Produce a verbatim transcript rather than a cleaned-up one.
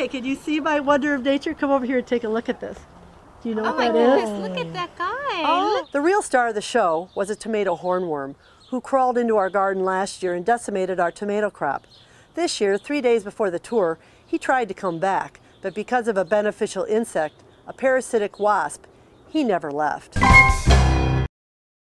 Okay, can you see my wonder of nature? Come over here and take a look at this. Do you know oh what that goodness, is? Oh my goodness, look at that guy. Oh. The real star of the show was a tomato hornworm who crawled into our garden last year and decimated our tomato crop. This year, three days before the tour, he tried to come back, but because of a beneficial insect, a parasitic wasp, he never left.